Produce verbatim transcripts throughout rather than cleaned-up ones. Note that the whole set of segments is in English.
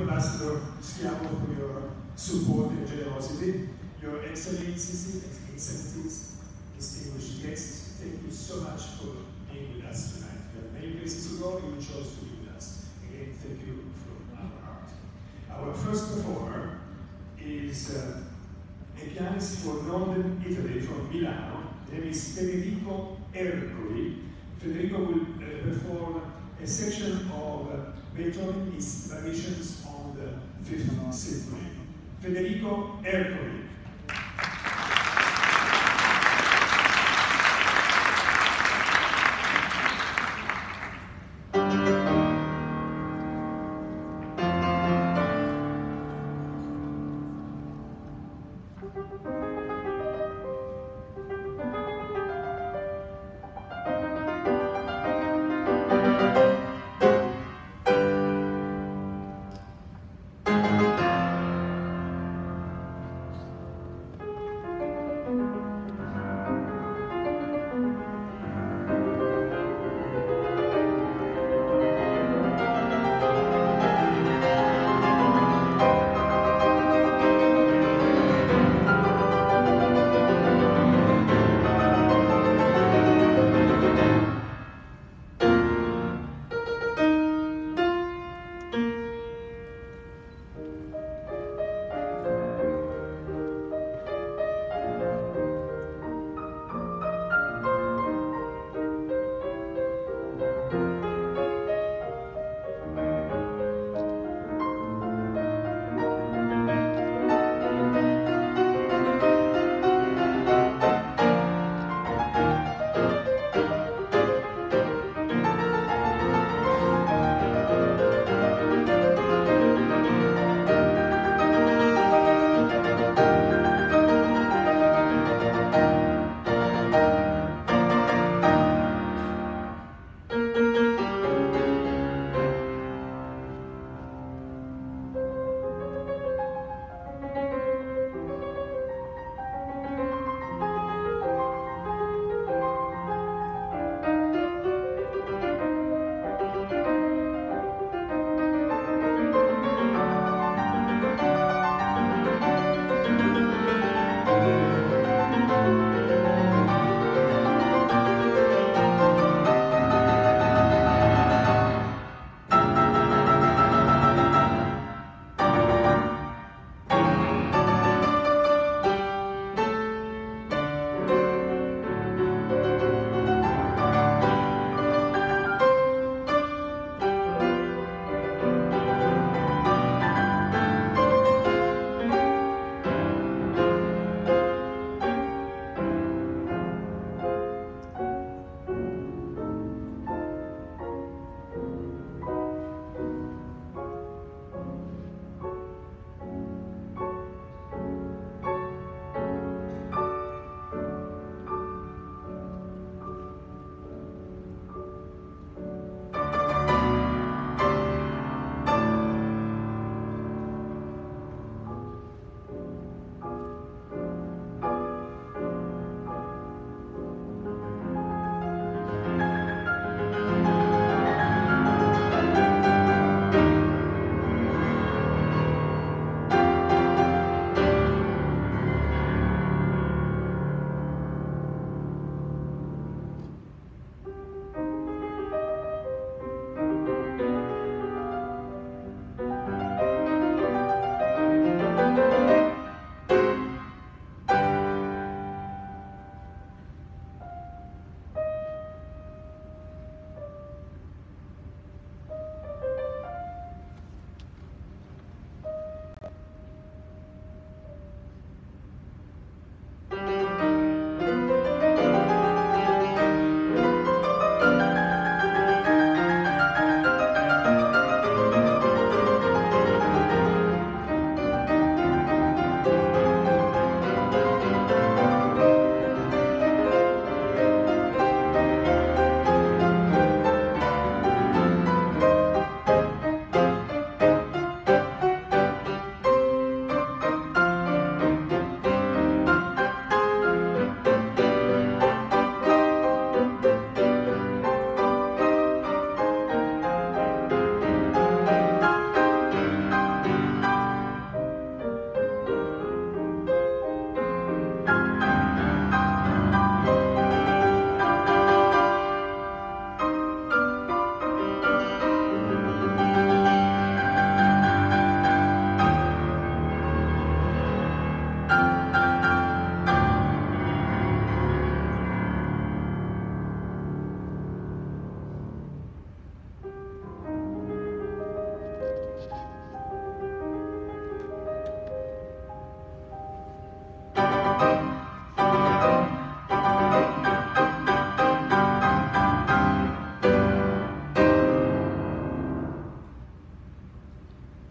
Ambassador Schiavo, for your support and generosity. Your Excellencies, Excellencies, distinguished guests, thank you so much for being with us tonight. We have many places to go, you chose to be with us. Again, thank you from our heart. Our first performer is uh, a pianist for Northern Italy, from Milano. His name is Federico Ercoli. Federico will uh, perform a section of uh, Beethoven's variations on the Fifth Symphony. Federico Ercoli.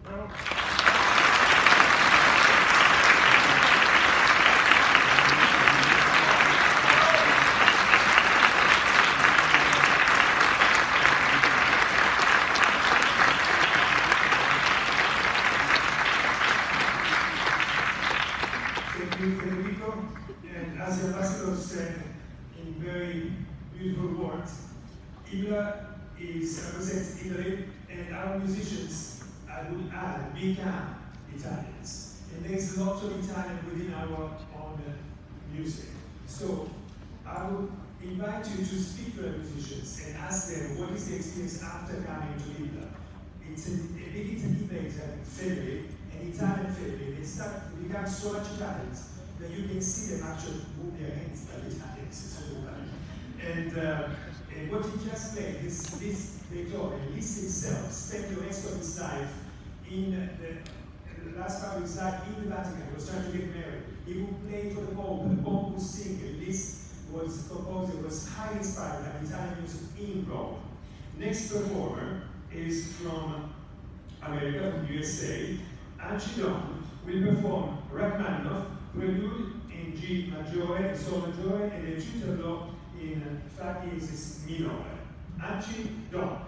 Thank you, Federico. And as the ambassador said in very beautiful words, IBLA is, represents Italy, and our musicians, I would add, become Italians. And there's lots of Italian within our own music. So I would invite you to speak to the musicians and ask them what is the experience after coming to IBLA. It's a, a big intimate family, an Italian family. They start to become so much Italians that you can see them actually move their hands like Italians. It's so funny. And, uh, and what he just played, this, this Beethoven, Liszt himself spent the rest of his life in the, the last part of his life in the Vatican. He was trying to get married. He would play for the Pope, the Pope would sing, and Liszt was composer, was highly inspired by Italian music in Rome. Next performer is from America, from U S A. Angie Don will perform Rachmaninoff, Prelude in G Maggiore, Sol Maggiore, and the Tutello in Fa diesis minore. Angie Don.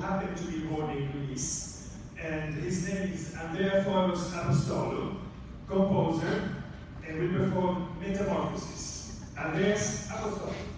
happened to be born in Greece, and his name is Andrea Foros Apostolou, composer, and will perform Metamorphosis. Andreas Apostolou.